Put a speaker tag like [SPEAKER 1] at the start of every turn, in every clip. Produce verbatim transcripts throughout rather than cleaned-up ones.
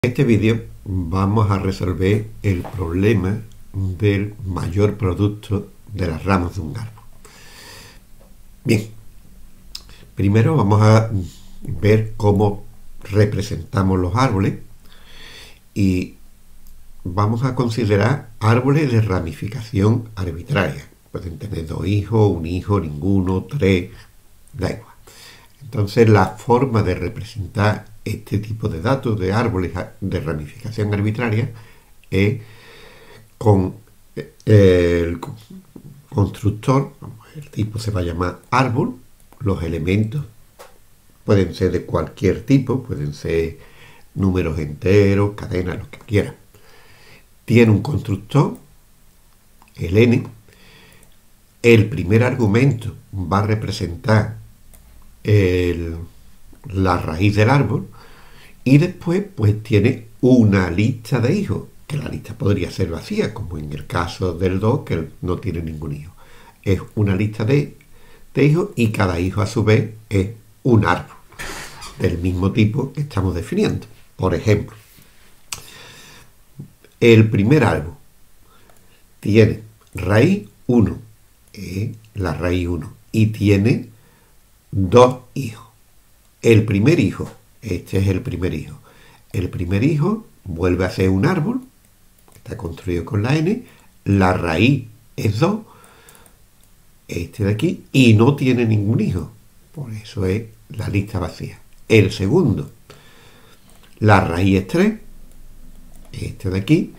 [SPEAKER 1] En este vídeo vamos a resolver el problema del mayor producto de las ramas de un árbol. Bien, primero vamos a ver cómo representamos los árboles y vamos a considerar árboles de ramificación arbitraria. Pueden tener dos hijos, un hijo, ninguno, tres, da igual. Entonces la forma de representar este tipo de datos de árboles de ramificación arbitraria es con el constructor, el tipo se va a llamar árbol, los elementos pueden ser de cualquier tipo, pueden ser números enteros, cadenas, lo que quieran. Tiene un constructor, el n, el primer argumento va a representar el, la raíz del árbol y después pues tiene una lista de hijos, que la lista podría ser vacía, como en el caso del dos, que no tiene ningún hijo. Es una lista de, de hijos y cada hijo a su vez es un árbol del mismo tipo que estamos definiendo. Por ejemplo, el primer árbol tiene raíz uno, es la raíz uno, y tiene dos hijos. El primer hijo, este es el primer hijo. El primer hijo vuelve a ser un árbol, está construido con la n, la raíz es dos, este de aquí, y no tiene ningún hijo. Por eso es la lista vacía. El segundo, la raíz es tres, este de aquí,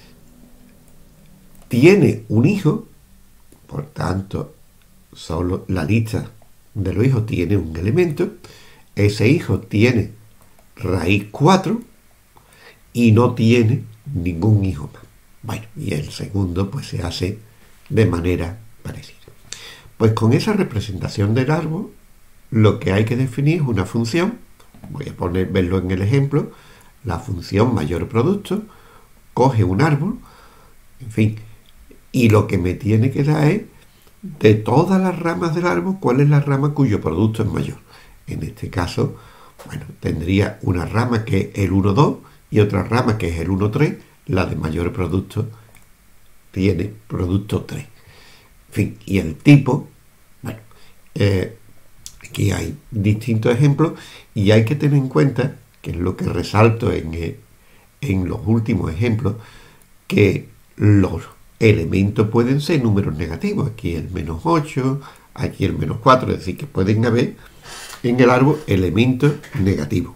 [SPEAKER 1] tiene un hijo, por tanto, solo la lista de los hijos tiene un elemento. Ese hijo tiene raíz cuatro y no tiene ningún hijo más. Bueno, y el segundo pues se hace de manera parecida. Pues con esa representación del árbol, lo que hay que definir es una función. Voy a poner, verlo en el ejemplo. La función mayor producto coge un árbol, en fin, y lo que me tiene que dar es de todas las ramas del árbol, cuál es la rama cuyo producto es mayor. En este caso, bueno, tendría una rama que es el uno dos y otra rama que es el uno tres. La de mayor producto tiene producto tres. En fin, y el tipo, bueno, eh, aquí hay distintos ejemplos y hay que tener en cuenta, que es lo que resalto en, eh, en los últimos ejemplos, que los elementos pueden ser números negativos. Aquí el menos ocho, aquí el menos cuatro, es decir, que pueden haber en el árbol elementos negativos.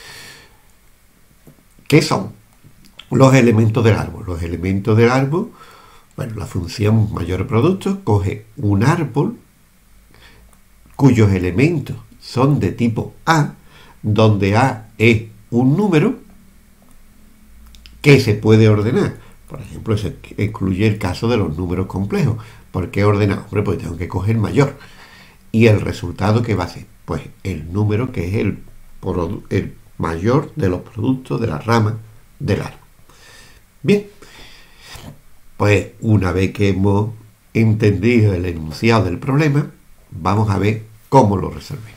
[SPEAKER 1] ¿Qué son los elementos del árbol? Los elementos del árbol, bueno, la función mayor producto coge un árbol cuyos elementos son de tipo A, donde A es un número que se puede ordenar. Por ejemplo, se excluye el caso de los números complejos. ¿Por qué ordenar? Hombre, pues tengo que coger mayor. ¿Y el resultado qué va a ser? Pues el número que es el, el mayor de los productos de la rama del árbol. Bien, pues una vez que hemos entendido el enunciado del problema, vamos a ver cómo lo resolvemos.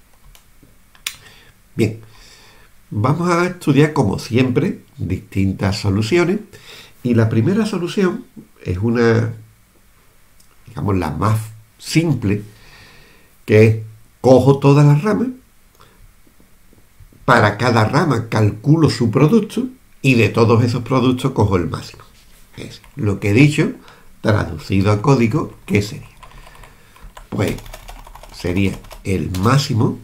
[SPEAKER 1] Bien, vamos a estudiar como siempre distintas soluciones. Y la primera solución es una, digamos, la más simple, que es, cojo todas las ramas, para cada rama calculo su producto y de todos esos productos cojo el máximo. Es lo que he dicho, traducido a código, ¿qué sería? Pues sería el máximo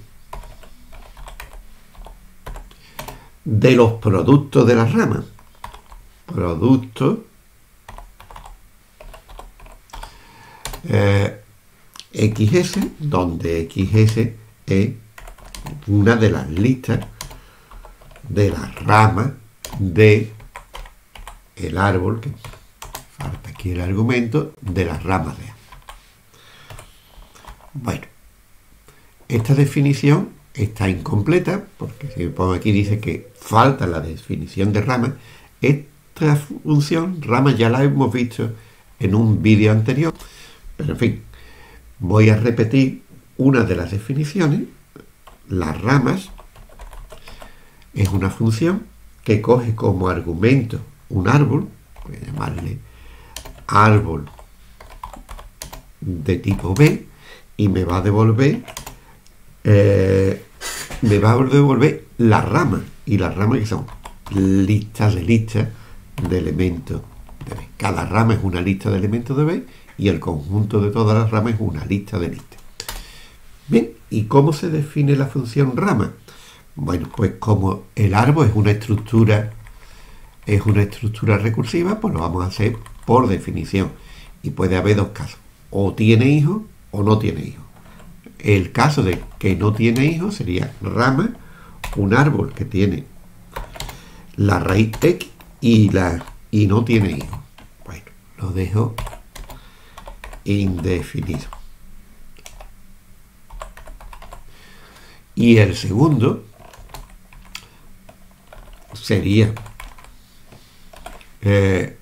[SPEAKER 1] de los productos de las ramas. Producto eh, X S, donde X S es una de las listas de las ramas de el árbol, que falta aquí el argumento, de las ramas de A. Bueno, esta definición está incompleta, porque si me pongo aquí dice que falta la definición de rama. Esta función, rama, ya la hemos visto en un vídeo anterior, pero en fin, voy a repetir una de las definiciones. Las ramas es una función que coge como argumento un árbol, voy a llamarle árbol de tipo B, y me va a devolver eh, me va a devolver las ramas, y las ramas que son listas de listas de elementos de B. Cada rama es una lista de elementos de B y el conjunto de todas las ramas es una lista de listas. Bien, ¿y cómo se define la función rama? Bueno, pues como el árbol es una estructura es una estructura recursiva, pues lo vamos a hacer por definición, y puede haber dos casos: o tiene hijos o no tiene hijos. El caso de que no tiene hijos sería rama, un árbol que tiene la raíz X y, la, y no tiene hijos. Bueno, lo dejo indefinido. Y el segundo sería eh,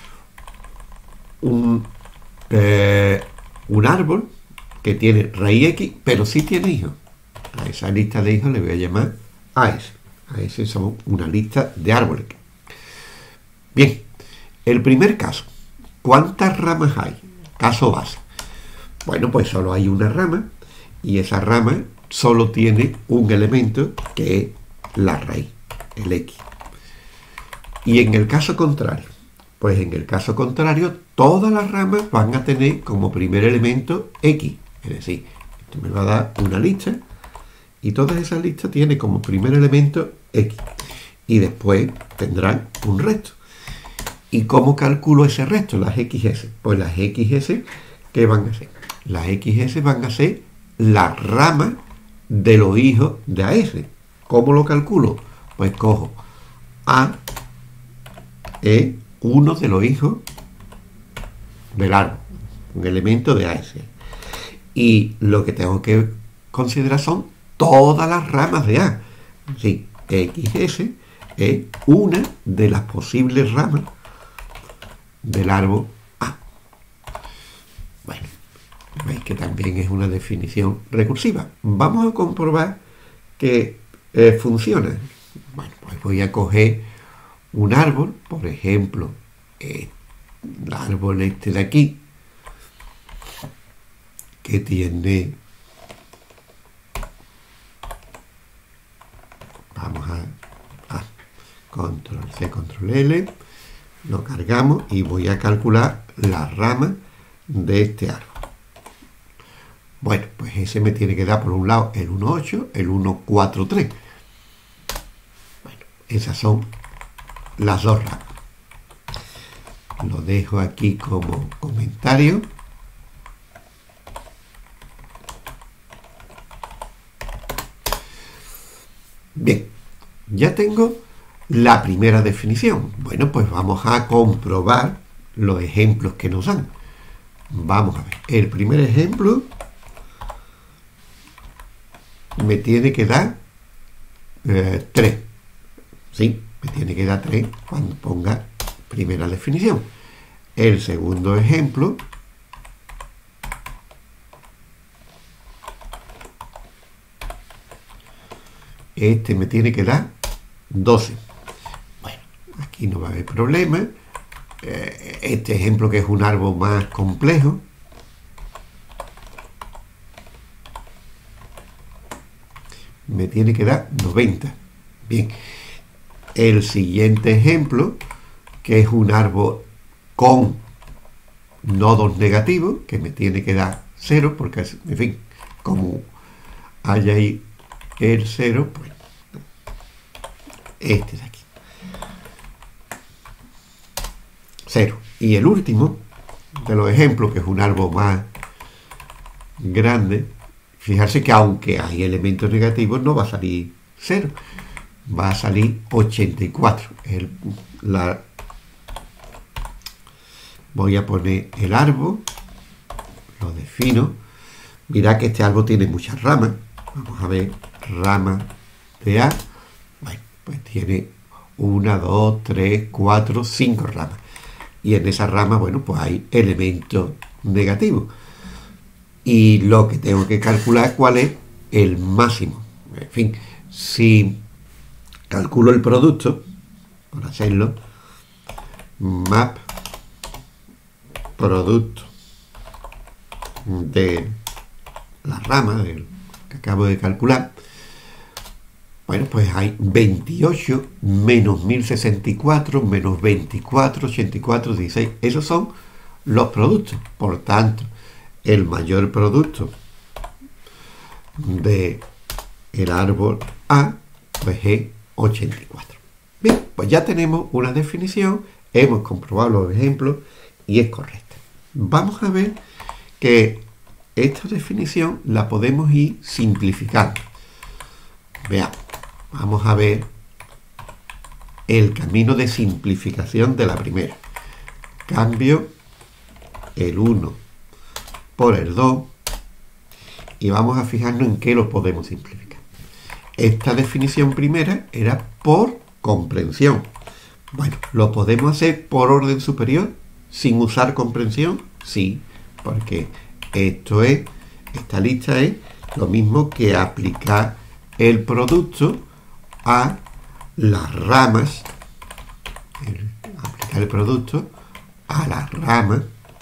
[SPEAKER 1] un, eh, un árbol que tiene raíz X, pero sí tiene hijos. A esa lista de hijos le voy a llamar A S. A S son una lista de árboles. Bien, el primer caso. ¿Cuántas ramas hay? Caso base. Bueno, pues solo hay una rama, y esa rama solo tiene un elemento, que es la raíz, el X. Y en el caso contrario, pues en el caso contrario, todas las ramas van a tener como primer elemento X. Es decir, esto me va a dar una lista, y todas esas listas tienen como primer elemento X. Y después tendrán un resto. ¿Y cómo calculo ese resto? Las X S. Pues las X S, ¿qué van a ser? Las X S van a ser la rama de los hijos de A S. ¿Cómo lo calculo? Pues cojo A, es uno de los hijos del árbol, un elemento de A S. Y lo que tengo que considerar son todas las ramas de A. Sí, X S es una de las posibles ramas del árbol A. Bueno, veis que también es una definición recursiva. Vamos a comprobar que eh, funciona. Bueno, pues voy a coger un árbol, por ejemplo, eh, el árbol este de aquí, que tiene, vamos a, a control C, control L, lo cargamos y voy a calcular la rama de este árbol. Bueno, pues ese me tiene que dar por un lado el uno ocho, el uno cuatro tres. Bueno, esas son las dos ramas. Lo dejo aquí como comentario. Bien, ya tengo la primera definición. Bueno, pues vamos a comprobar los ejemplos que nos dan. Vamos a ver. El primer ejemplo me tiene que dar eh, tres. ¿Sí? Me tiene que dar tres cuando ponga primera definición. El segundo ejemplo este me tiene que dar doce. Bueno, aquí no va a haber problema. Eh, este ejemplo, que es un árbol más complejo, me tiene que dar noventa. Bien, el siguiente ejemplo, que es un árbol con nodos negativos, que me tiene que dar cero, porque, en fin, como hay ahí el cero, pues este de aquí, cero. Y el último de los ejemplos, que es un árbol más grande, fijarse que aunque hay elementos negativos, no va a salir cero, va a salir ochenta y cuatro. El, la, voy a poner el árbol, lo defino. Mirad que este árbol tiene muchas ramas. Vamos a ver, rama de A. Bueno, pues tiene una, dos, tres, cuatro, cinco ramas. Y en esa rama, bueno, pues hay elementos negativos. Y lo que tengo que calcular, cuál es el máximo. En fin, si calculo el producto, por hacerlo, map producto de la rama del que acabo de calcular. Bueno, pues hay veintiocho menos mil sesenta y cuatro menos veinticuatro, ochenta y cuatro, dieciséis. Esos son los productos. Por tanto, el mayor producto de el árbol A pues es ochenta y cuatro. Bien, pues ya tenemos una definición, hemos comprobado los ejemplos y es correcta. Vamos a ver que esta definición la podemos ir simplificando. Veamos, vamos a ver el camino de simplificación de la primera. Cambio el uno por el dos y vamos a fijarnos en qué lo podemos simplificar. Esta definición primera era por comprensión. Bueno, ¿lo podemos hacer por orden superior sin usar comprensión? Sí, porque esto es, esta lista es lo mismo que aplicar el producto a las ramas, el, aplicar el producto a las ramas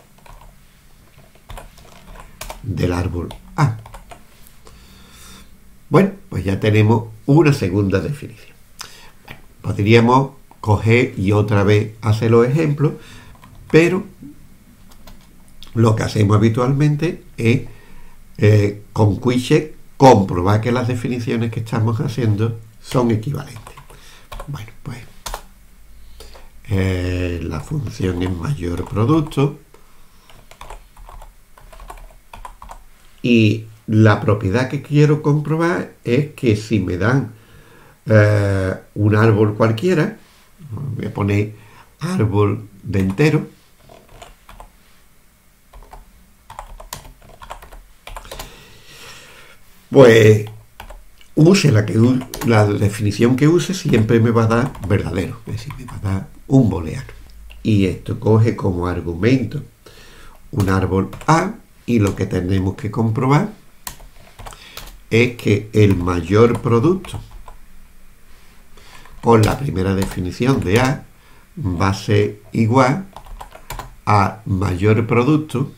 [SPEAKER 1] del árbol A. Bueno, pues ya tenemos una segunda definición. Bueno, podríamos coger y otra vez hacer los ejemplos, pero lo que hacemos habitualmente es eh, con QuickCheck comprobar que las definiciones que estamos haciendo son equivalentes. Bueno, pues eh, la función es mayor producto y la propiedad que quiero comprobar es que si me dan eh, un árbol cualquiera, voy a poner árbol de entero, pues use la, que, la definición que use, siempre me va a dar verdadero, es decir, me va a dar un booleano. Y esto coge como argumento un árbol A y lo que tenemos que comprobar es que el mayor producto con la primera definición de A va a ser igual a mayor producto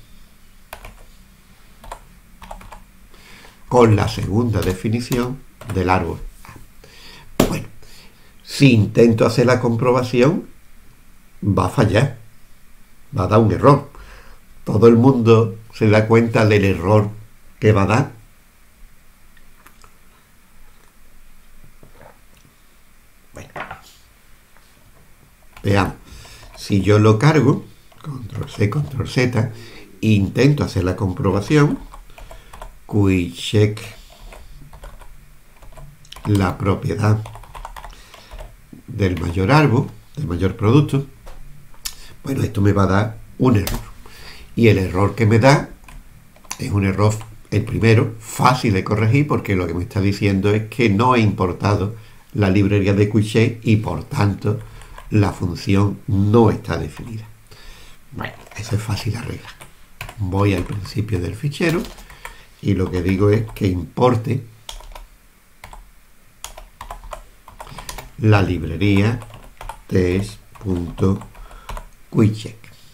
[SPEAKER 1] con la segunda definición del árbol A. Bueno, si intento hacer la comprobación, va a fallar, va a dar un error. Todo el mundo se da cuenta del error que va a dar. Bueno, veamos. Si yo lo cargo, control C, control Z, e intento hacer la comprobación, QuickCheck la propiedad del mayor árbol, del mayor producto, bueno, esto me va a dar un error. Y el error que me da es un error, el primero, fácil de corregir, porque lo que me está diciendo es que no he importado la librería de QuickCheck y por tanto la función no está definida. Bueno, eso es fácil de arreglar. Voy al principio del fichero y lo que digo es que importe la librería test.QuickCheck.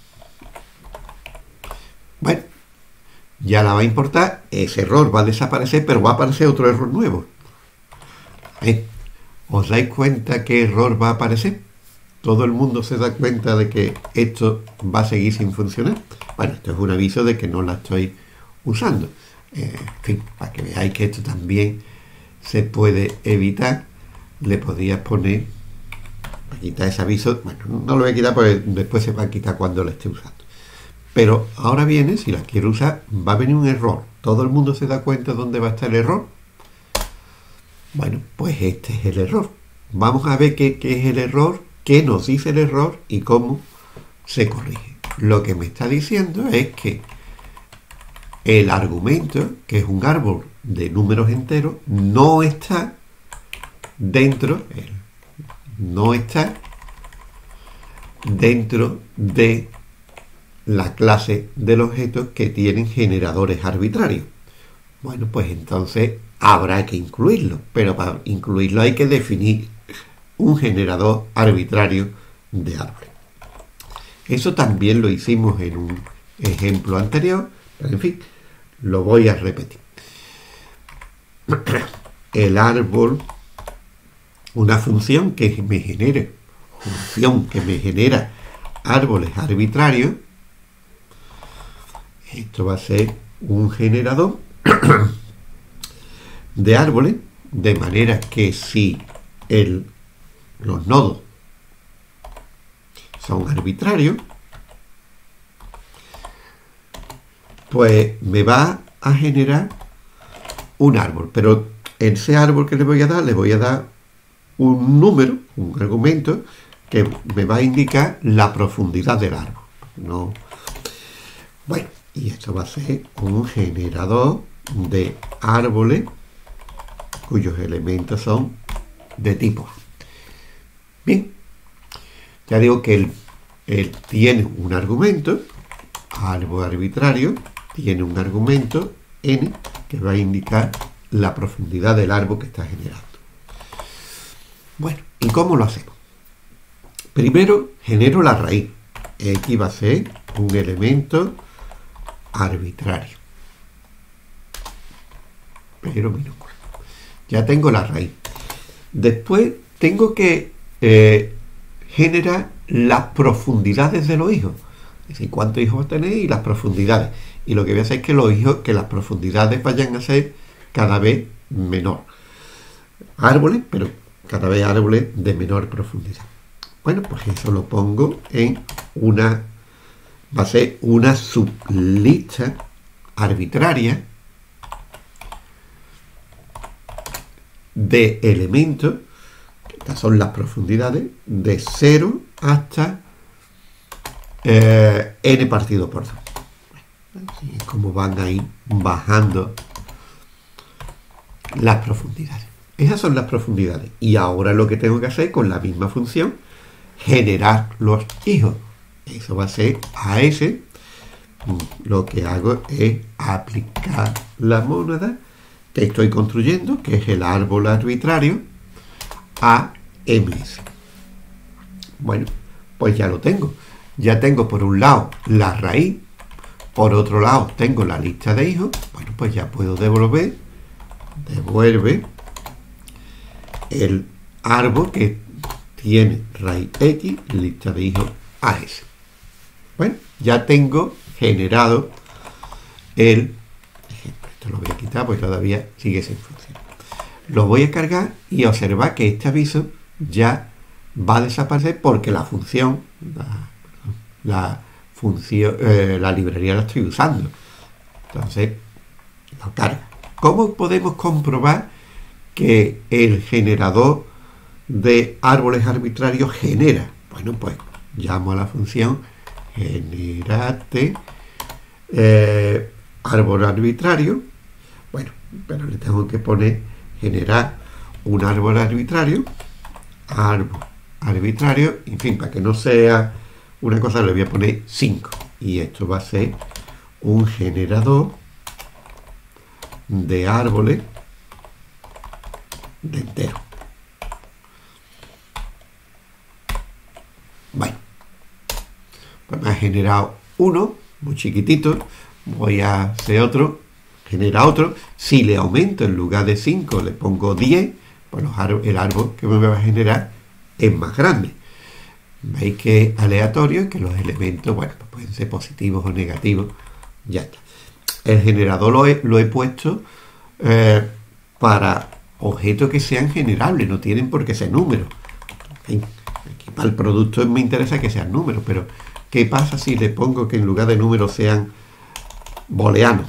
[SPEAKER 1] Bueno, ya la va a importar, ese error va a desaparecer, pero va a aparecer otro error nuevo. ¿Eh? ¿Os dais cuenta qué error va a aparecer? Todo el mundo se da cuenta de que esto va a seguir sin funcionar. Bueno, esto es un aviso de que no la estoy usando. Eh, en fin, para que veáis que esto también se puede evitar, le podrías poner, para quitar ese aviso, bueno, no lo voy a quitar porque después se va a quitar cuando lo esté usando. Pero ahora viene, si la quiero usar, va a venir un error. ¿Todo el mundo se da cuenta de dónde va a estar el error? Bueno, pues este es el error. Vamos a ver qué, qué es el error, qué nos dice el error y cómo se corrige. Lo que me está diciendo es que el argumento, que es un árbol de números enteros, no está dentro, no está dentro de la clase del objeto que tienen generadores arbitrarios. Bueno, pues entonces habrá que incluirlo, pero para incluirlo hay que definir un generador arbitrario de árboles. Eso también lo hicimos en un ejemplo anterior, pero en fin, lo voy a repetir. El árbol, una función que me genere, función que me genera árboles arbitrarios, esto va a ser un generador de árboles, de manera que si el, los nodos son arbitrarios, pues me va a generar un árbol, pero en ese árbol que le voy a dar, le voy a dar un número, un argumento que me va a indicar la profundidad del árbol. ¿No? Bueno, y esto va a ser un generador de árboles cuyos elementos son de tipo. Bien, ya digo que él, él tiene un argumento, árbol arbitrario, tiene un argumento n que va a indicar la profundidad del árbol que está generando. Bueno, ¿y cómo lo hacemos? Primero genero la raíz. X va a ser un elemento arbitrario, pero minúsculo. Ya tengo la raíz. Después tengo que eh, generar las profundidades de los hijos. Es decir, cuántos hijos tenéis y las profundidades. Y lo que voy a hacer es que los hijos, que las profundidades vayan a ser cada vez menor. Árboles, pero cada vez árboles de menor profundidad. Bueno, pues eso lo pongo en una, va a ser una sublista arbitraria de elementos, estas son las profundidades, de cero hasta eh, n partido por dos. Así es como van a ir bajando las profundidades. Esas son las profundidades. Y ahora lo que tengo que hacer con la misma función, generar los hijos. Eso va a ser a S. Lo que hago es aplicar la mónada que estoy construyendo, que es el árbol arbitrario, a M S. Bueno, pues ya lo tengo. Ya tengo por un lado la raíz, por otro lado tengo la lista de hijos. Bueno, pues ya puedo devolver, devuelve el árbol que tiene raíz X, lista de hijos A S. Bueno, ya tengo generado el ejemplo. Esto lo voy a quitar porque todavía sigue sin funcionar. Lo voy a cargar y observar que este aviso ya va a desaparecer porque la función, la, la función, eh, la librería la estoy usando. Entonces, lo carga. ¿Cómo podemos comprobar que el generador de árboles arbitrarios genera? Bueno, pues llamo a la función generate eh, árbol arbitrario. Bueno, pero le tengo que poner generar un árbol arbitrario, árbol arbitrario, en fin, para que no sea una cosa, le voy a poner cinco. Y esto va a ser un generador de árboles de entero. Bueno, pues me ha generado uno, muy chiquitito. Voy a hacer otro, genera otro. Si le aumento en lugar de cinco, le pongo diez, pues los árbol, el árbol que me va a generar es más grande. Veis que es aleatorio y que los elementos, bueno, pues pueden ser positivos o negativos. Ya está. El generador lo he, lo he puesto eh, para objetos que sean generables, no tienen por qué ser números. En fin, aquí para el producto me interesa que sean números, pero ¿qué pasa si le pongo que en lugar de números sean booleanos?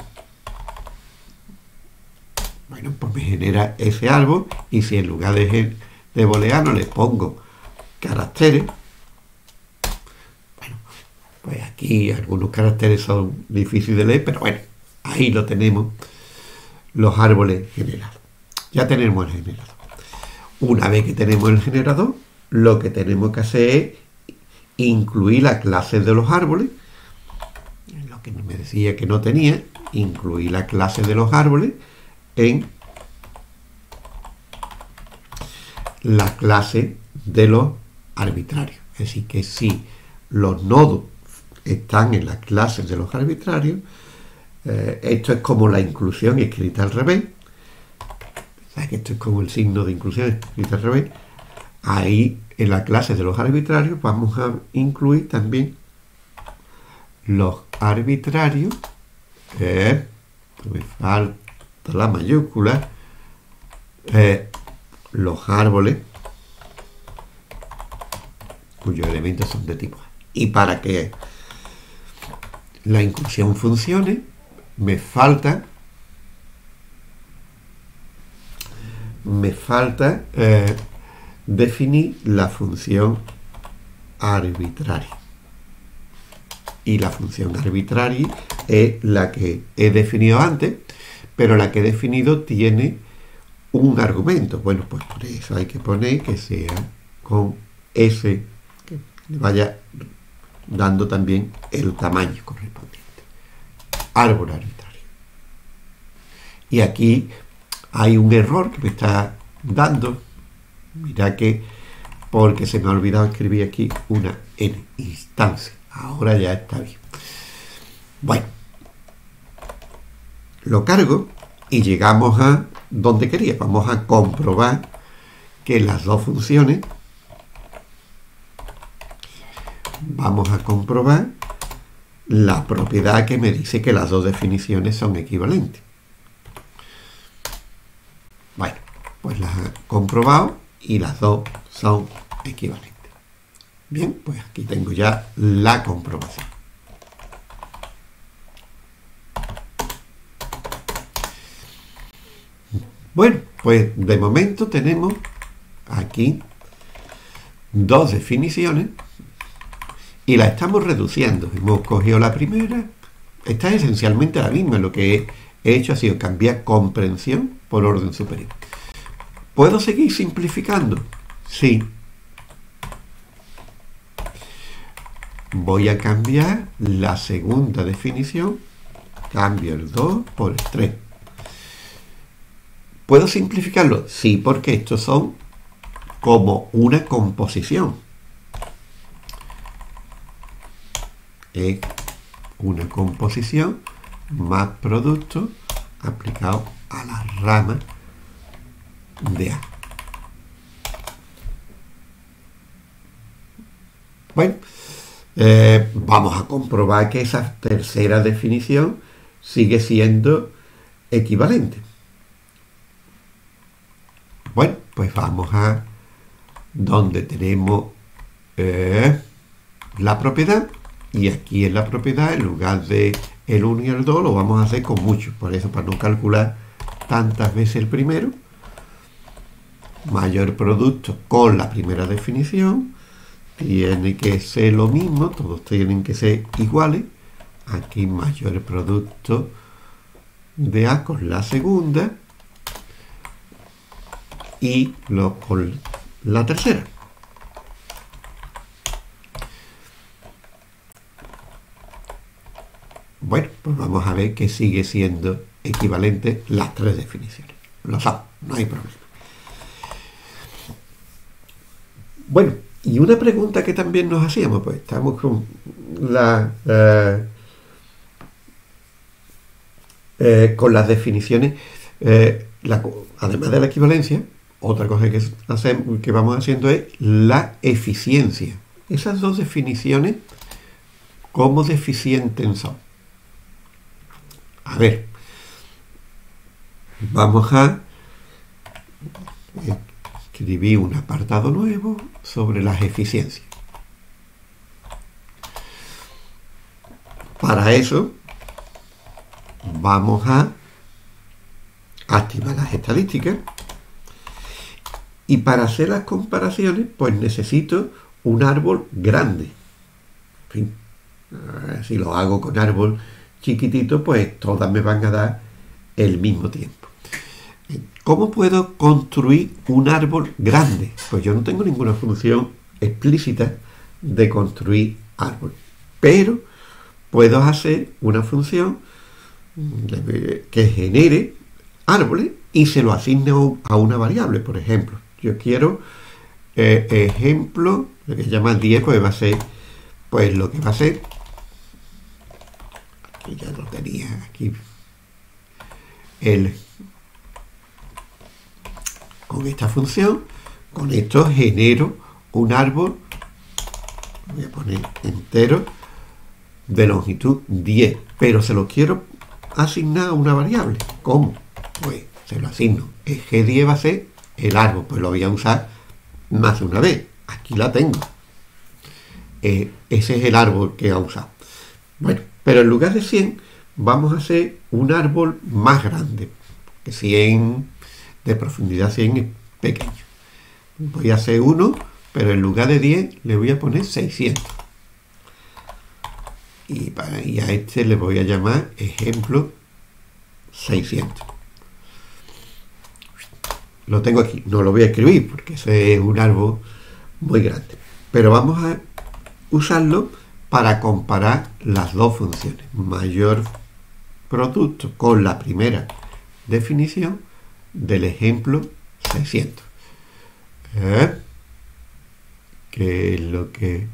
[SPEAKER 1] Bueno, pues me genera ese árbol, y si en lugar de, de booleano le pongo caracteres, bueno, pues aquí algunos caracteres son difíciles de leer, pero bueno, ahí lo tenemos, los árboles generados. Ya tenemos el generador. Una vez que tenemos el generador, lo que tenemos que hacer es incluir las clases de los árboles, lo que me decía que no tenía, incluir la clase de los árboles en la clase de los arbitrarios. Es decir, que si los nodos están en las clases de los arbitrarios, eh, esto es como la inclusión escrita al revés. ¿Sabes que esto es como el signo de inclusión escrita al revés? Ahí en la clase de los arbitrarios vamos a incluir también los arbitrarios, eh, me falta la mayúscula, eh, los árboles cuyos elementos son de tipo A. Y para que la inclusión funcione, me falta me falta eh, definir la función arbitraria. Y la función arbitraria es la que he definido antes, pero la que he definido tiene un argumento. Bueno, pues por eso hay que poner que sea con ese, que le vaya dando también el tamaño correspondiente. Árbol arbitrario. Y aquí hay un error que me está dando. Mira que, porque se me ha olvidado escribir aquí una n, instancia. Ahora ya está bien. Bueno, lo cargo y llegamos a donde quería. Vamos a comprobar que las dos funciones, vamos a comprobar la propiedad que me dice que las dos definiciones son equivalentes. Bueno, pues las he comprobado y las dos son equivalentes. Bien, pues aquí tengo ya la comprobación. Bueno, pues de momento tenemos aquí dos definiciones y las estamos reduciendo. Hemos cogido la primera, esta es esencialmente la misma. Lo que he hecho ha sido cambiar comprensión por orden superior. ¿Puedo seguir simplificando? Sí. Voy a cambiar la segunda definición, cambio el dos por el tres. ¿Puedo simplificarlo? Sí, porque estos son como una composición. Es una composición más producto aplicado a la rama de A. Bueno, eh, vamos a comprobar que esa tercera definición sigue siendo equivalente. Bueno, pues vamos a donde tenemos eh, la propiedad, y aquí en la propiedad, en lugar de el uno y el dos, lo vamos a hacer con muchos. Por eso, para no calcular tantas veces el primero, mayor producto con la primera definición, tiene que ser lo mismo, todos tienen que ser iguales. Aquí mayor producto de A con la segunda, y lo con la tercera. Bueno, pues vamos a ver que sigue siendo equivalente las tres definiciones. Lo son, no hay problema. Bueno, y una pregunta que también nos hacíamos, pues estamos con la eh, eh, con las definiciones, eh, la, además de la equivalencia, otra cosa que, hacemos, que vamos haciendo es la eficiencia. Esas dos definiciones, ¿cómo deficientes son? A ver, vamos a escribir un apartado nuevo sobre las eficiencias. Para eso, vamos a activar las estadísticas. Y para hacer las comparaciones, pues necesito un árbol grande. En fin, si lo hago con árbol chiquitito, pues todas me van a dar el mismo tiempo. ¿Cómo puedo construir un árbol grande? Pues yo no tengo ninguna función explícita de construir árbol, pero puedo hacer una función que genere árboles y se lo asigne a una variable. Por ejemplo, yo quiero eh, ejemplo, lo que se llama diez, pues va a ser, pues lo que va a ser, aquí ya lo tenía, aquí, el, con esta función, con esto genero un árbol, voy a poner entero, de longitud diez, pero se lo quiero asignar a una variable. ¿Cómo? Pues se lo asigno. El G diez va a ser el árbol, pues lo voy a usar más de una vez. Aquí la tengo. Eh, ese es el árbol que ha usado. Bueno, pero en lugar de cien, vamos a hacer un árbol más grande. Que cien, de profundidad cien es pequeño. Voy a hacer uno, pero en lugar de diez le voy a poner seiscientos. Y, para, y a este le voy a llamar ejemplo seiscientos. Lo tengo aquí, no lo voy a escribir porque ese es un árbol muy grande. Pero vamos a usarlo para comparar las dos funciones. Mayor producto con la primera definición del ejemplo seiscientos. ¿Eh? ¿Qué es lo que...?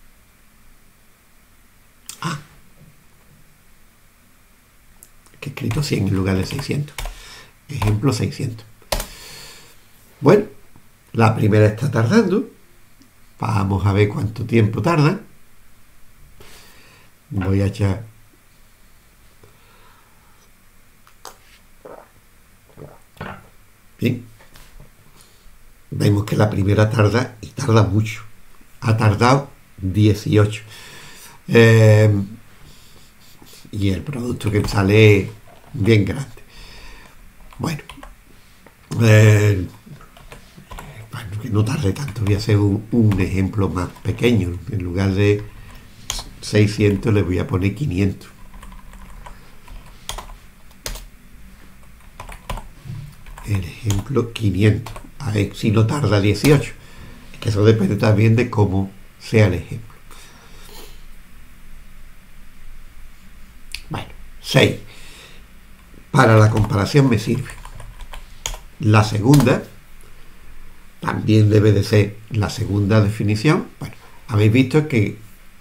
[SPEAKER 1] Ah, que he escrito cien en lugar de seiscientos. Ejemplo seiscientos. Bueno, la primera está tardando. Vamos a ver cuánto tiempo tarda. Voy a echar... Bien. Vemos que la primera tarda y tarda mucho. Ha tardado dieciocho. Eh, y el producto que sale es bien grande. Bueno, eh, bueno, que no tarde tanto. Voy a hacer un, un ejemplo más pequeño. En lugar de seiscientos le voy a poner quinientos. El ejemplo quinientos. A ver si no tarda dieciocho. Es que eso depende también de cómo sea el ejemplo. Bueno, seis. Para la comparación me sirve. La segunda también debe de ser la segunda definición. Bueno, habéis visto que,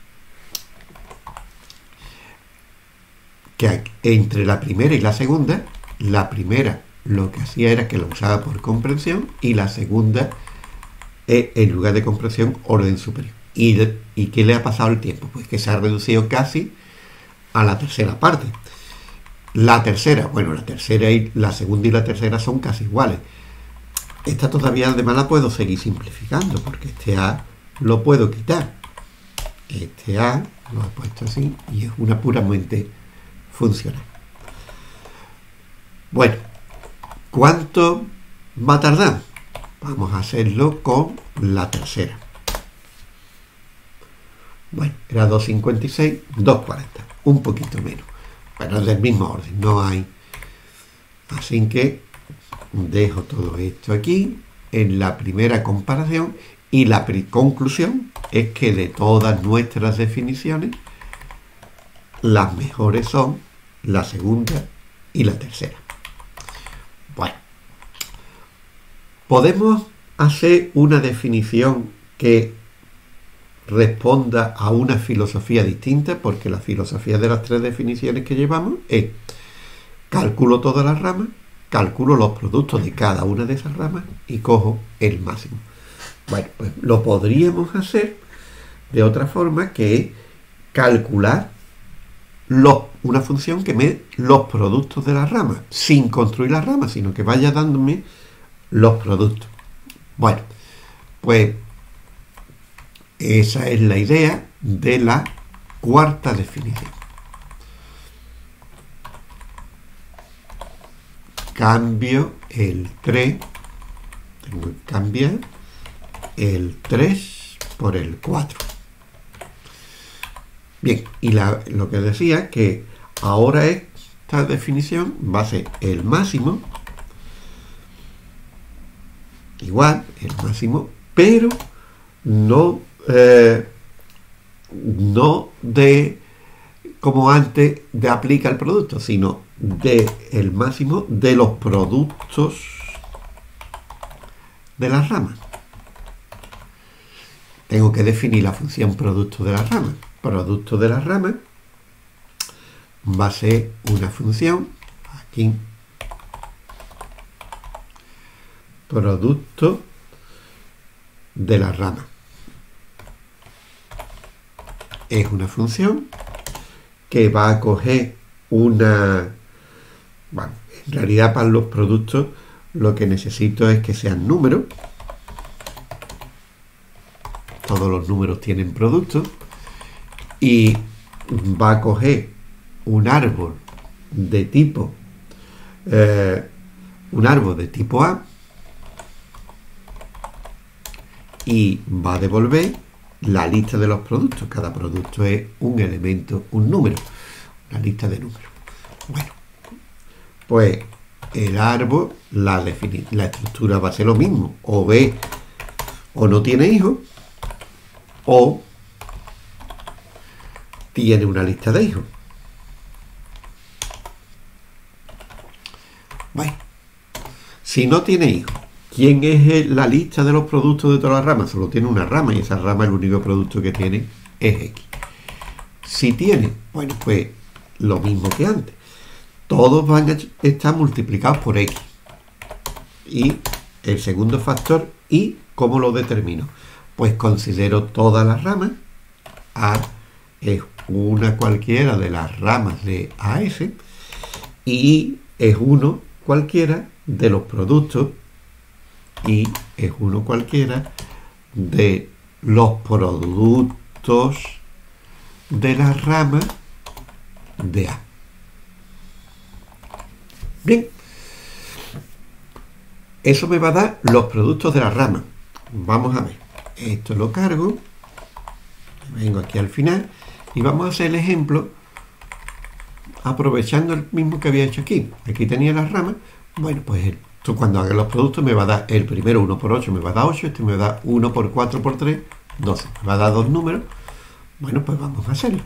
[SPEAKER 1] que entre la primera y la segunda, la primera lo que hacía era que lo usaba por comprensión y la segunda, en lugar de comprensión, orden superior. ¿Y, ¿Y qué le ha pasado el tiempo? Pues que se ha reducido casi a la tercera parte. La tercera, bueno, la tercera y la segunda y la tercera son casi iguales. Esta todavía además la puedo seguir simplificando porque este A lo puedo quitar. Este A lo he puesto así y es una puramente funcional. Bueno, ¿cuánto va a tardar? Vamos a hacerlo con la tercera. Bueno, era dos cincuenta y seis, dos cuarenta, un poquito menos. Pero es del mismo orden, no hay. Así que dejo todo esto aquí en la primera comparación y la conclusión es que de todas nuestras definiciones, las mejores son la segunda y la tercera. Bueno, podemos hacer una definición que responda a una filosofía distinta, porque la filosofía de las tres definiciones que llevamos es: calculo todas las ramas, calculo los productos de cada una de esas ramas y cojo el máximo. Bueno, pues lo podríamos hacer de otra forma, que es calcular los, una función que me dé los productos de las ramas, sin construir las ramas, sino que vaya dándome los productos. Bueno, pues esa es la idea de la cuarta definición. Cambio el tres, tengo que cambiar el tres por el cuatro. Bien, y la, lo que decía que ahora esta definición va a ser el máximo, igual, el máximo, pero no Eh, no de como antes de aplica el producto, sino de el máximo de los productos de las ramas. tengo que definir la función producto de la rama. Producto de la rama va a ser una función, aquí, producto de la rama. Es una función que va a coger una... Bueno, en realidad para los productos lo que necesito es que sean números. Todos los números tienen productos. Y va a coger un árbol de tipo eh, un árbol de tipo A y va a devolver la lista de los productos. Cada producto es un elemento, un número, una lista de números. Bueno, pues el árbol, la, la estructura va a ser lo mismo. O B, o no tiene hijos, o tiene una lista de hijos. Bueno, si no tiene hijos, ¿quién es la lista de los productos de todas las ramas? Solo tiene una rama y esa rama, el único producto que tiene es X. Si tiene, bueno, pues lo mismo que antes. Todos van a estar multiplicados por X. Y el segundo factor, ¿y cómo lo determino? Pues considero todas las ramas. A es una cualquiera de las ramas de A S y es uno cualquiera de los productos y es uno cualquiera de los productos de la rama de A. Bien, eso me va a dar los productos de la rama. Vamos a ver, esto lo cargo, vengo aquí al final y vamos a hacer el ejemplo aprovechando el mismo que había hecho aquí. Aquí tenía las ramas. Bueno, pues esto, cuando haga los productos me va a dar el primero uno por ocho, me va a dar ocho, este me va a dar uno por cuatro por tres, doce, me va a dar dos números. Bueno, pues vamos a hacerlo.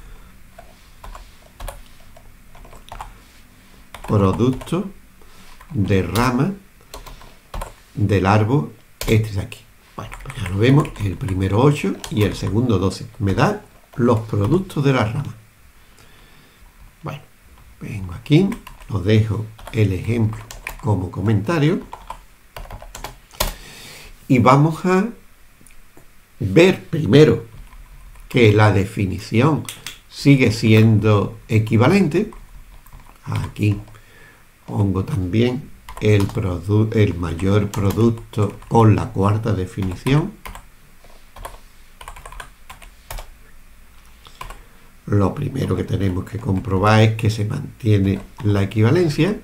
[SPEAKER 1] Producto de rama del árbol este de aquí. Bueno, pues ya lo vemos, el primero ocho y el segundo doce. Me da los productos de la rama. Bueno, vengo aquí, os dejo el ejemplo como comentario y vamos a ver primero que la definición sigue siendo equivalente. Aquí pongo también el, el mayor producto con la cuarta definición. Lo primero que tenemos que comprobar es que se mantiene la equivalencia.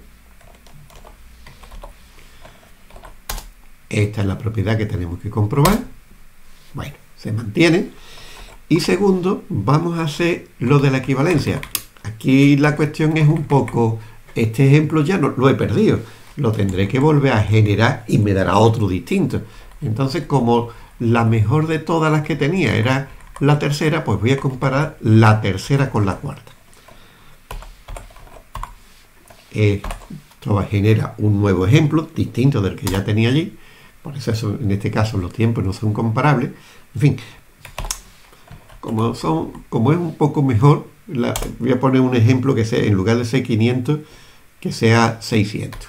[SPEAKER 1] Esta es la propiedad que tenemos que comprobar. Bueno, se mantiene. Y segundo, vamos a hacer lo de la equivalencia. Aquí la cuestión es un poco, este ejemplo ya no lo he perdido. Lo tendré que volver a generar y me dará otro distinto. Entonces, como la mejor de todas las que tenía era la tercera, pues voy a comparar la tercera con la cuarta. Esto va a generar un nuevo ejemplo distinto del que ya tenía allí. Por eso, eso en este caso los tiempos no son comparables. En fin, como, son, como es un poco mejor, la, voy a poner un ejemplo que sea, en lugar de ser quinientos, que sea seiscientos.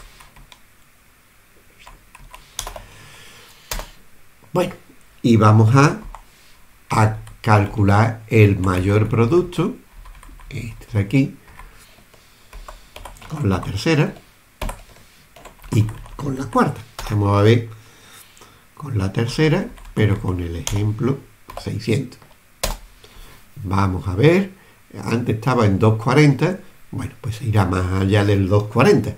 [SPEAKER 1] Bueno, y vamos a, a calcular el mayor producto, este de aquí, con la tercera y con la cuarta. Vamos a ver con la tercera, pero con el ejemplo seiscientos. Vamos a ver, antes estaba en doscientos cuarenta, bueno, pues irá más allá del doscientos cuarenta.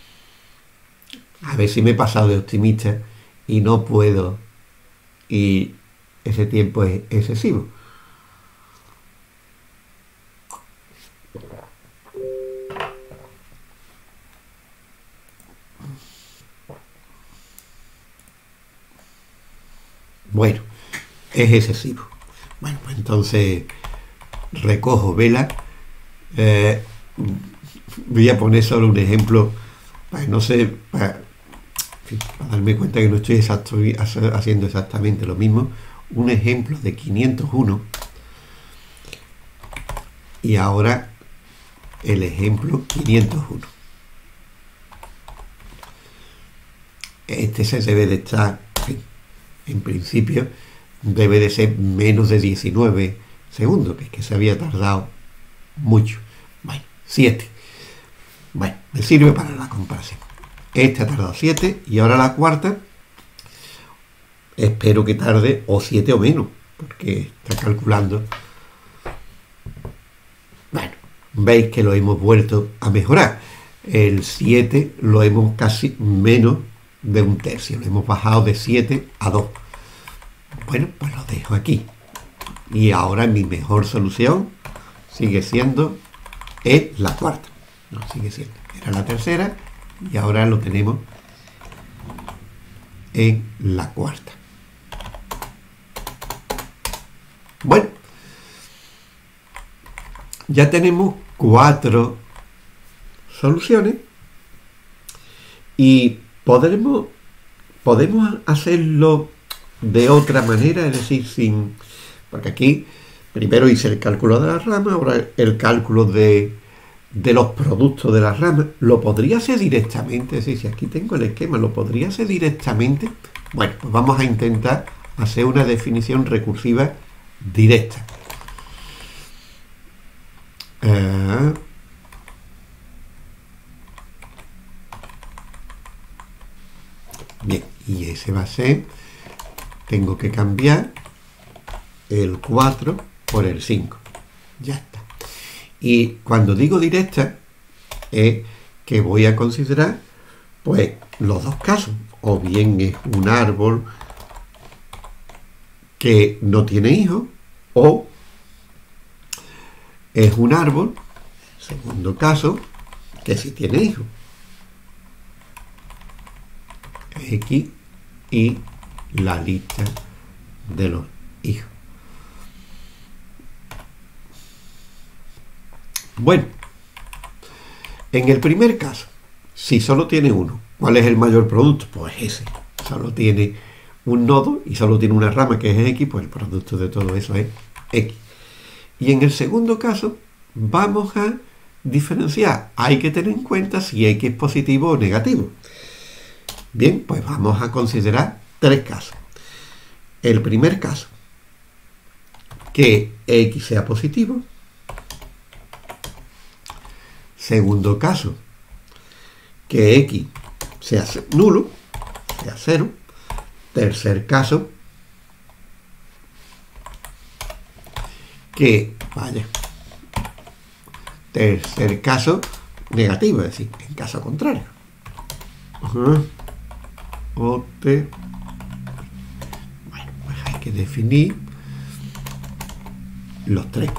[SPEAKER 1] A ver si me he pasado de optimista y no puedo, y ese tiempo es excesivo. Bueno, es excesivo. Bueno, pues entonces recojo vela. Eh, voy a poner solo un ejemplo para no sé, para, para darme cuenta que no estoy exacto, haciendo exactamente lo mismo. un ejemplo de quinientos uno y ahora el ejemplo quinientos uno. Este se debe de estar, en, en principio, debe de ser menos de diecinueve segundos, que es que se había tardado mucho. Bueno, siete. Bueno, me sirve para la comparación. Este ha tardado siete y ahora la cuarta espero que tarde o siete o menos, porque está calculando. Bueno, veis que lo hemos vuelto a mejorar. El siete lo hemos casi menos de un tercio, lo hemos bajado de siete a dos. Bueno, pues lo dejo aquí. Y ahora mi mejor solución sigue siendo es la cuarta. No, sigue siendo. Era la tercera y ahora lo tenemos en la cuarta. Bueno, ya tenemos cuatro soluciones y podremos, podemos hacerlo de otra manera, es decir, sin... Porque aquí primero hice el cálculo de las ramas, ahora el cálculo de, de los productos de las ramas. ¿Lo podría hacer directamente? Es decir, si aquí tengo el esquema, ¿lo podría hacer directamente? Bueno, pues vamos a intentar hacer una definición recursiva directa. Uh, bien, y ese va a ser, tengo que cambiar el cuatro por el cinco. Ya está. Y cuando digo directa, es que voy a considerar pues los dos casos. O bien es un árbol que no tiene hijos, o es un árbol, segundo caso, que sí tiene hijos. X y la lista de los hijos. Bueno, en el primer caso, si solo tiene uno, ¿cuál es el mayor producto? Pues ese. Solo tiene un nodo y solo tiene una rama que es X, pues el producto de todo eso es X. Y en el segundo caso, vamos a diferenciar. Hay que tener en cuenta si X es positivo o negativo. Bien, pues vamos a considerar tres casos. El primer caso, que X sea positivo. Segundo caso, que X sea nulo, sea cero. Tercer caso, que, vaya, tercer caso negativo, es decir, en caso contrario. Uh-huh. O te... Bueno, pues hay que definir los tres.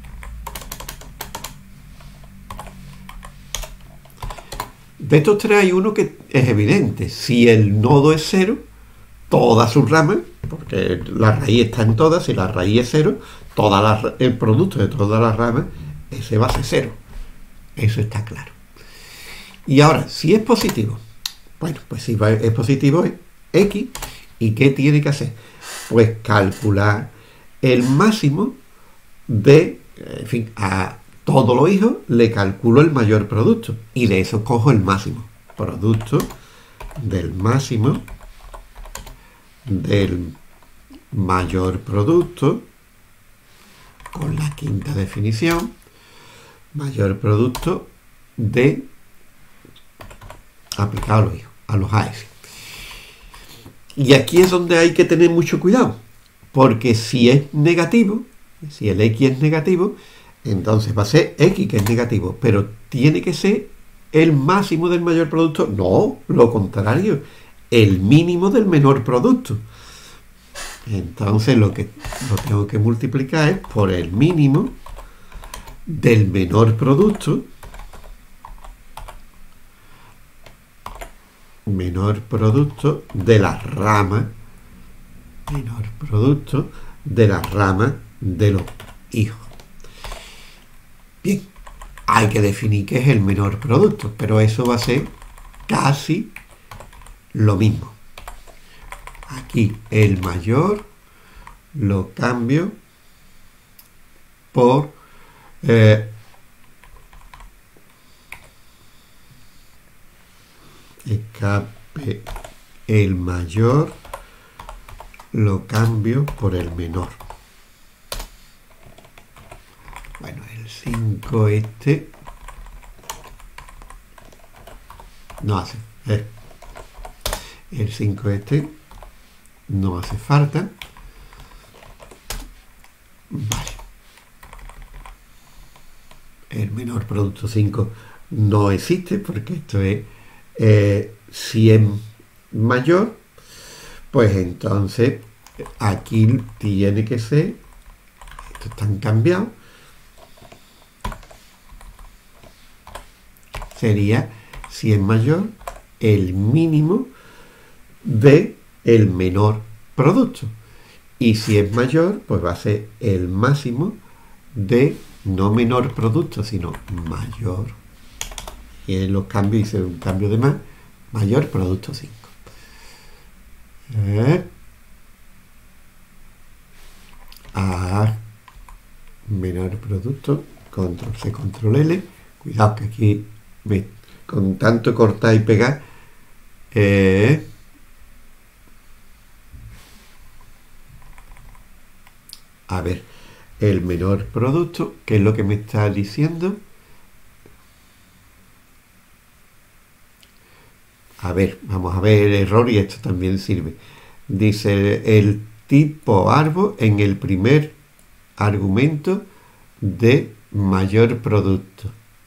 [SPEAKER 1] De estos tres hay uno que es evidente. Si el nodo es cero, todas sus ramas, porque la raíz está en todas, si la raíz es cero, toda la, el producto de todas las ramas, ese va a ser cero. Eso está claro. Y ahora, si es positivo, bueno, pues si es positivo es X, ¿y qué tiene que hacer? Pues calcular el máximo de, en fin, a todos los hijos le calculo el mayor producto, y de eso cojo el máximo. Producto del máximo del mayor producto, con la quinta definición, mayor producto de aplicado a los hijos, a los A S. Y aquí es donde hay que tener mucho cuidado, porque si es negativo, si el X es negativo, entonces va a ser X que es negativo, pero tiene que ser el máximo del mayor producto. No, lo contrario, el mínimo del menor producto. Entonces lo que lo tengo que multiplicar es por el mínimo del menor producto, menor producto de la rama, menor producto de la rama de los hijos. Bien, hay que definir qué es el menor producto, pero eso va a ser casi lo mismo. Aquí el mayor lo cambio por eh, escape el mayor, lo cambio por el menor. Bueno, el cinco este no hace, eh, el cinco este no hace falta. Vale. El menor producto cinco no existe porque esto es eh, si es mayor, pues entonces aquí tiene que ser, estos están cambiados, sería si es mayor el mínimo de el menor producto, y si es mayor pues va a ser el máximo de no menor producto sino mayor, y en los cambios hice un cambio de más, mayor producto cinco. Eh. A menor producto, control C, control L. Cuidado que aquí me, con tanto cortar y pegar eh, a ver, el menor producto, ¿qué es lo que me está diciendo? A ver, vamos a ver el error, y esto también sirve. Dice el tipo árbol en el primer argumento de mayor producto.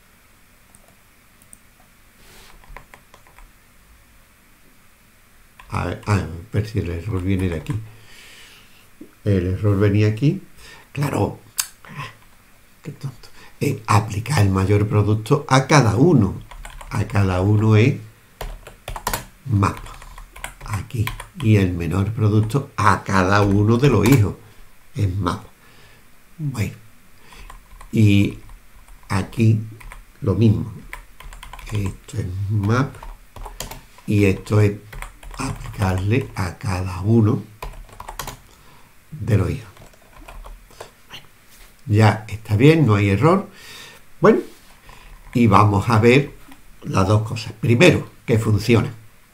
[SPEAKER 1] A ver, a ver si el error viene de aquí. El error venía aquí. Claro, qué tonto. Es aplicar el mayor producto a cada uno. A cada uno es mapa. Aquí. Y el menor producto a cada uno de los hijos es mapa. Bueno. Y aquí lo mismo. Esto es map. Y esto es aplicarle a cada uno de los hijos. Bueno, ya está bien, no hay error. Bueno, y vamos a ver las dos cosas. Primero, que funciona.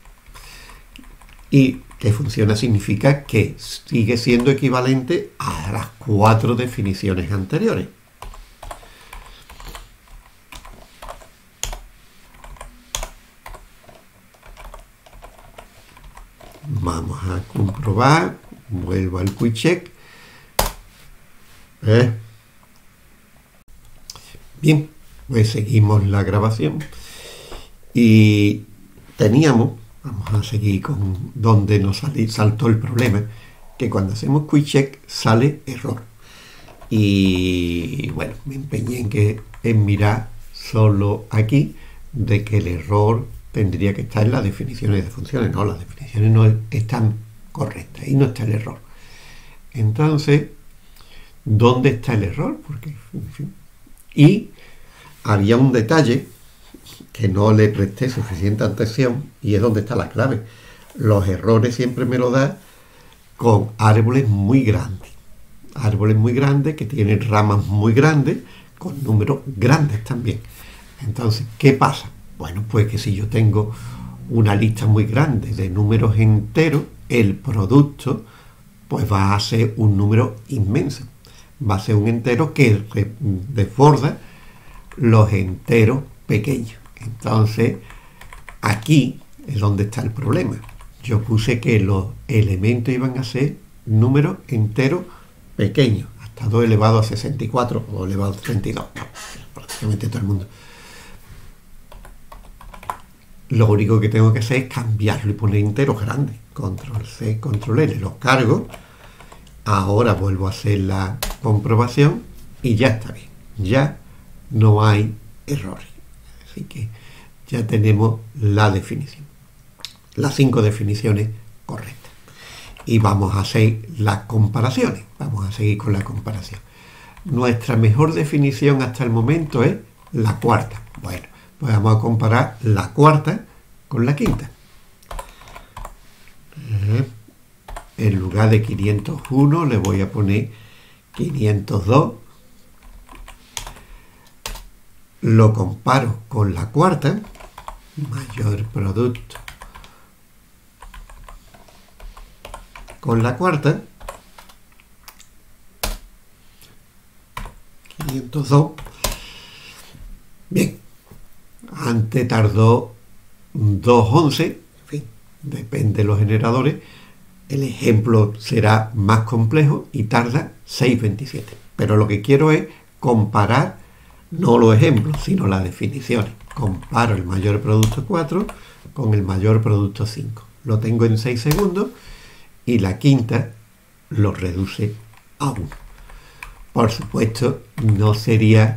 [SPEAKER 1] Y que funciona significa que sigue siendo equivalente a las cuatro definiciones anteriores. Vamos a comprobar. Vuelvo al quick check. ¿Eh? Bien, pues seguimos la grabación. Y teníamos, vamos a seguir con donde nos sali, saltó el problema, que cuando hacemos quick check sale error. Y bueno, me empeñé en, que, en mirar solo aquí de que el error tendría que estar en las definiciones de funciones. No, las definiciones no están correctas, ahí no está el error. Entonces, ¿dónde está el error? Porque, en fin. Y había un detalle que no le presté suficiente atención, y es donde está la clave. Los errores siempre me lo da con árboles muy grandes. Árboles muy grandes que tienen ramas muy grandes, con números grandes también. Entonces, ¿qué pasa? Bueno, pues que si yo tengo una lista muy grande de números enteros, el producto pues va a ser un número inmenso. Va a ser un entero que desborda los enteros pequeños. Entonces, aquí es donde está el problema. Yo puse que los elementos iban a ser números enteros pequeños, hasta dos elevado a sesenta y cuatro o elevado a treinta y dos. No, prácticamente todo el mundo. Lo único que tengo que hacer es cambiarlo y poner enteros grandes. Control C, control L, los cargo. Ahora vuelvo a hacer la comprobación y ya está bien. Ya no hay errores. Así que ya tenemos la definición. Las cinco definiciones correctas. Y vamos a hacer las comparaciones. Vamos a seguir con la comparación. Nuestra mejor definición hasta el momento es la cuarta. Bueno, pues vamos a comparar la cuarta con la quinta. en lugar de quinientos uno le voy a poner quinientos dos. Lo comparo con la cuarta, mayor producto con la cuarta, quinientos dos. Bien, antes tardó dos once, en fin, depende de los generadores. El ejemplo será más complejo y tarda seis veintisiete. Pero lo que quiero es comparar no los ejemplos, sino las definiciones. Comparo el mayor producto cuatro con el mayor producto cinco. Lo tengo en seis segundos y la quinta lo reduce a uno. Por supuesto, no sería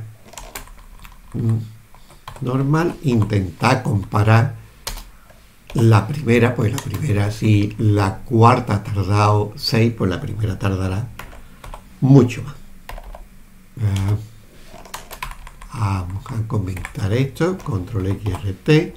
[SPEAKER 1] normal intentar comparar la primera, pues la primera, si la cuarta ha tardado seis, pues la primera tardará mucho más. Uh, vamos a comentar esto, control X R T,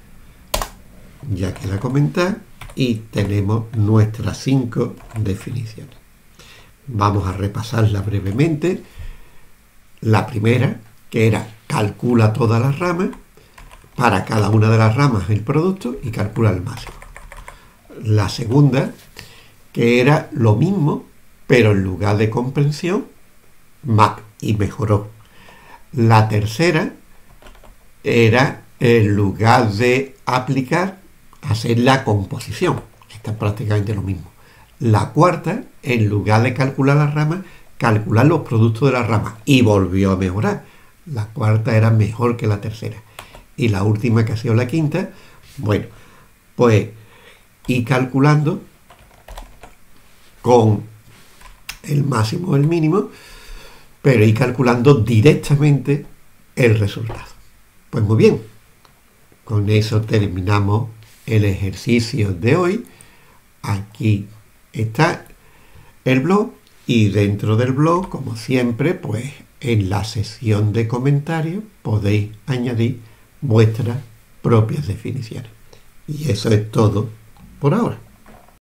[SPEAKER 1] ya que la comentar, y tenemos nuestras cinco definiciones. Vamos a repasarla brevemente. La primera, que era calcula todas las ramas, para cada una de las ramas el producto y calcula el máximo. La segunda, que era lo mismo, pero en lugar de comprensión, más, y mejoró. La tercera era, en lugar de aplicar, hacer la composición. Esta es prácticamente lo mismo. La cuarta, en lugar de calcular las ramas, calcular los productos de las ramas, y volvió a mejorar. La cuarta era mejor que la tercera. Y la última, que ha sido la quinta, bueno, pues ir calculando con el máximo o el mínimo, pero ir calculando directamente el resultado. Pues muy bien, con eso terminamos el ejercicio de hoy. Aquí está el blog, y dentro del blog, como siempre, pues en la sección de comentarios podéis añadir vuestras propias definiciones. Y eso es todo por ahora.